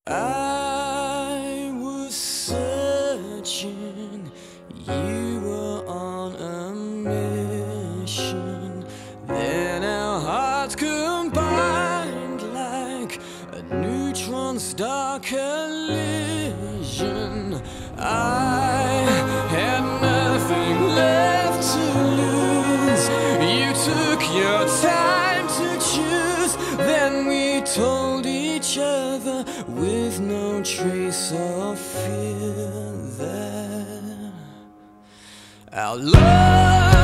I was searching, you were on a mission. Then our hearts combined like a neutron star collision. I had nothing left to lose. You took your time to choose. Then we told each other with no trace of fear that our love